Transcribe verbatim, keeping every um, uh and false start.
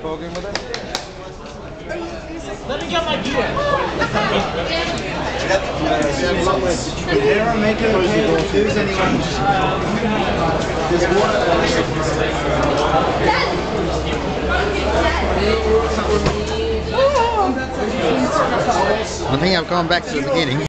poking with it? Let me get my gear. They're making a table. Who's anyone? I think I've gone back to the beginning.